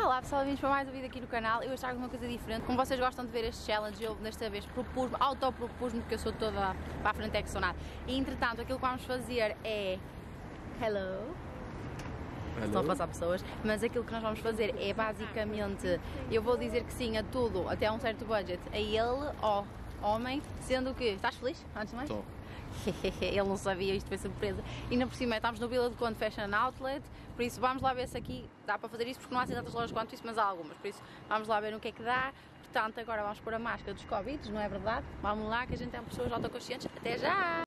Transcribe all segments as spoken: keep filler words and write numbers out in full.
Olá pessoal, bem-vindos para mais um vídeo aqui no canal. Eu trago uma coisa diferente. Como vocês gostam de ver este challenge, eu desta vez propus-me, autopropus-me, porque eu sou toda para a frente é que sou nada. E entretanto, aquilo que vamos fazer é... Hello? Hello? Estão a passar pessoas. Mas aquilo que nós vamos fazer é basicamente... Eu vou dizer que sim a tudo, até a um certo budget. A ele, ó, homem, sendo que... Estás feliz? Antes de mais? Estou. Ele não sabia, isto foi surpresa. E ainda por cima estamos no Vila do Conde Fashion Outlet, por isso vamos lá ver se aqui dá para fazer isso, porque não há assim tantas lojas quanto isso, mas há algumas, por isso vamos lá ver o que é que dá. Portanto, agora vamos pôr a máscara dos Covid, não é verdade? Vamos lá que a gente é pessoas autoconscientes. Até já!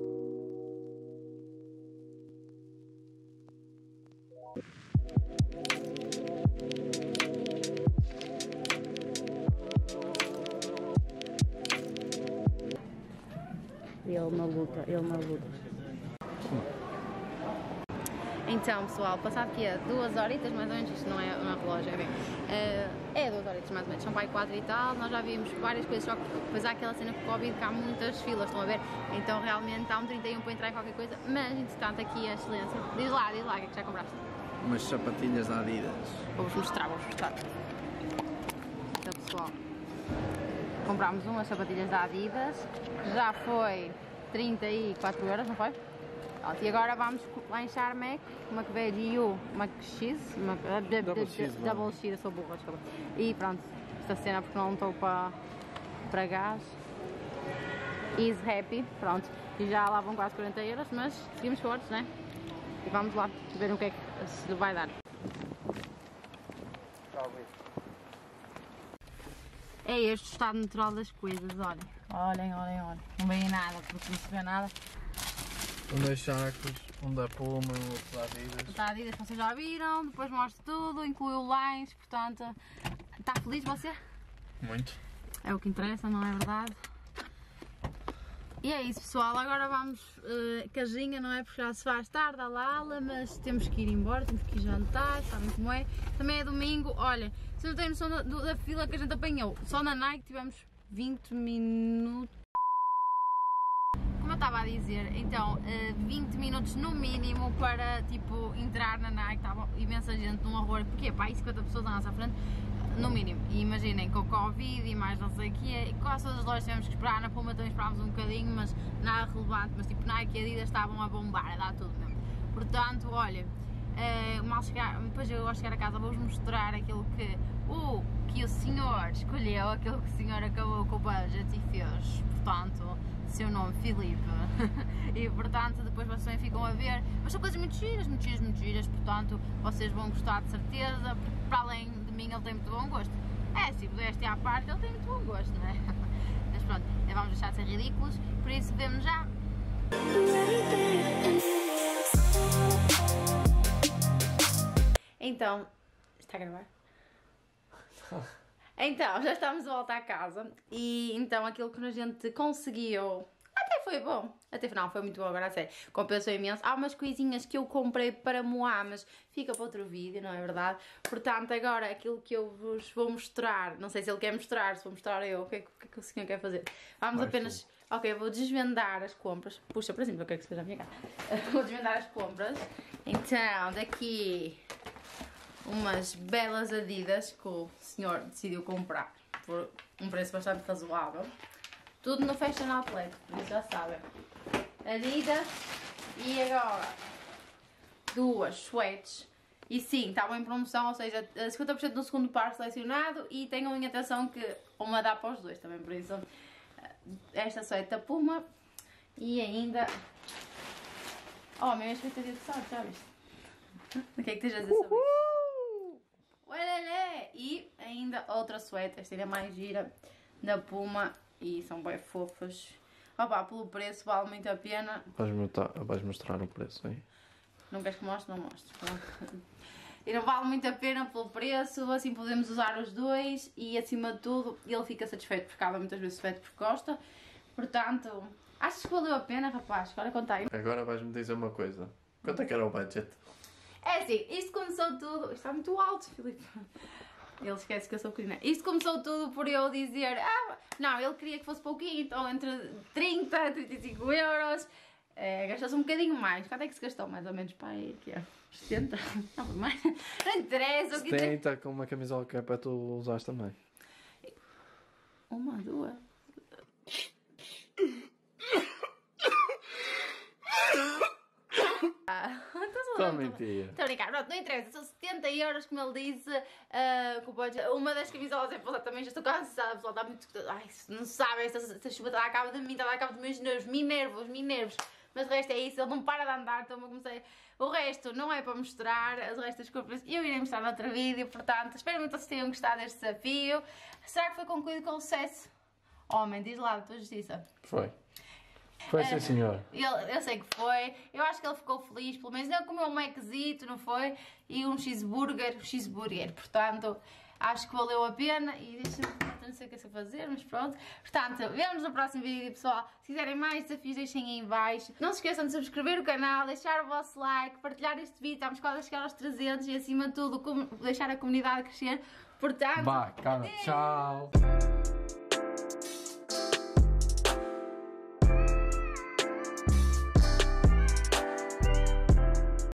Ele na luta, ele na luta. Então pessoal, passado aqui a duas horitas mais ou menos, isto não é uma relógio, é bem, uh, é duas horitas mais ou menos, são para aí quatro e tal, nós já vimos várias coisas, só que depois há aquela cena com o Covid que há muitas filas, estão a ver? Então realmente há um trinta e um para entrar em qualquer coisa, mas entretanto aqui a excelência, diz lá, diz lá, o que é que já compraste? Umas sapatilhas da Adidas. Vou-vos mostrar, vou-vos mostrar. Então pessoal, comprámos umas sapatilhas da Adidas, já foi trinta e quatro euros, não foi? Pronto, e agora vamos lá em Charmec, uma que veio de U, uma X, uma Double X, Double X, eu sou burra, desculpa. E pronto, esta cena porque não estou para, para gás. Easy Happy, pronto, e já lá vão quase quarenta euros, mas seguimos fortes, né? E vamos lá ver o que é que se vai dar. É este o estado natural das coisas, olhem. Olhem, olhem, olhem. Não veio nada, porque não se vê nada. Um das Chacos, um da Puma, um outro da Adidas. O da Adidas vocês já viram, depois mostro tudo, incluiu lines, portanto... Está feliz você? Muito. É o que interessa, não é verdade? E é isso pessoal, agora vamos uh, casinha, não é? Porque já se faz tarde à Lala, mas temos que ir embora, temos que ir jantar, sabem como é? Também é domingo, olha, se não têm noção da, da fila que a gente apanhou, só na Nike tivemos vinte minutos. Como eu estava a dizer, então, uh, vinte minutos no mínimo para, tipo, entrar na Nike, estava imensa gente num horror, porque pá, cinquenta pessoas à nossa frente, no mínimo, e imaginem, com o Covid e mais não sei o que é, quase todas as lojas tivemos que esperar, na Puma também esperámos um bocadinho, mas nada relevante, mas tipo, Nike e Adidas estavam a bombar, a dar tudo mesmo. Portanto, olha, uh, mal chegar, depois eu ao chegar a casa vou-vos mostrar aquilo que o, que o senhor escolheu, aquilo que o senhor acabou com o budget e fez, portanto, seu nome Filipe, e portanto depois vocês também ficam a ver, mas são coisas muito giras, muito giras, muito giras, portanto vocês vão gostar de certeza, porque para além de mim ele tem muito bom gosto. É, se pudeste ir à parte, ele tem muito bom gosto, não é? Mas pronto, vamos deixar de ser ridículos, por isso vemos já. Então, está a gravar? Então, já estamos de volta à casa e então aquilo que a gente conseguiu até foi bom, até não, foi muito bom agora a sério, compensou imenso. Há umas coisinhas que eu comprei para moar, mas fica para outro vídeo, não é verdade? Portanto, agora aquilo que eu vos vou mostrar, não sei se ele quer mostrar, se vou mostrar eu, o que é que, o, que, é que o senhor quer fazer? Vamos Vai apenas, tu. ok, eu vou desvendar as compras, puxa para cima, eu quero que se veja a minha cara. Vou desvendar as compras, então daqui... umas belas Adidas que o senhor decidiu comprar por um preço bastante razoável. Tudo no Fashion Outlet, por isso já sabem. Adidas e agora duas sweats. E sim, estavam em promoção, ou seja, cinquenta por cento no segundo par selecionado e tenham em atenção que uma dá para os dois também, por isso esta sweat da Puma e ainda... Oh, minha expectativa de salto, já viste? O que é que tens a dizer sobre isso? Uelele! E ainda outra suéter, esta ainda é mais gira, da Puma, e são bem fofas. Opa, pelo preço vale muito a pena. Vais mostrar, vais mostrar o preço aí? Não queres que mostre? Não mostro. E não vale muito a pena pelo preço, assim podemos usar os dois e acima de tudo ele fica satisfeito porque acaba muitas vezes satisfeito porque gosta. Portanto, achas que valeu a pena, rapaz? Agora conta aí. Agora vais-me dizer uma coisa. Quanto é que era o budget? É assim, isto começou tudo... Isto está muito alto, Filipe. Ele esquece que eu sou pequena. Isto começou tudo por eu dizer... Ah, não, ele queria que fosse pouquinho, então entre trinta e trinta e cinco euros. É, gastou-se um bocadinho mais. Quanto é que se gastou mais ou menos para aí? Que é? setenta? Não, mais. Não interessa. O que setenta com uma camisola que é para tu usares também. Uma, duas. Ah, Só mentira. Estou a brincar, pronto, não interessa, são setenta euros, como ele disse, uh, com o budget. Uma das camisolas é pessoal, também já estou cansada, pessoal, está muito... Ai, não sabem, esta, esta chuva está a cabo de mim, está a cabo dos meus nervos, me nervos, me nervos. Mas o resto é isso, ele não para de andar, então eu comecei... O resto não é para mostrar, as restas compras eu irei mostrar no outro vídeo, portanto, espero muito que vocês tenham gostado deste desafio. Será que foi concluído com sucesso? Homem, diz lá, da tua justiça. Foi. Foi sim, senhor. Ele, eu sei que foi. Eu acho que ele ficou feliz, pelo menos. Ele comeu um Maczito, não foi? E um cheeseburger. Um cheeseburger. Portanto, acho que valeu a pena. E deixa-me... Não sei o que é que eu fazer, mas pronto. Portanto, vemos no próximo vídeo, pessoal. Se quiserem mais desafios, deixem aí em baixo. Não se esqueçam de subscrever o canal, deixar o vosso like, partilhar este vídeo. Estamos quase a chegar aos trezentos e, acima de tudo, deixar a comunidade crescer. Portanto... Vá, cara. Tchau.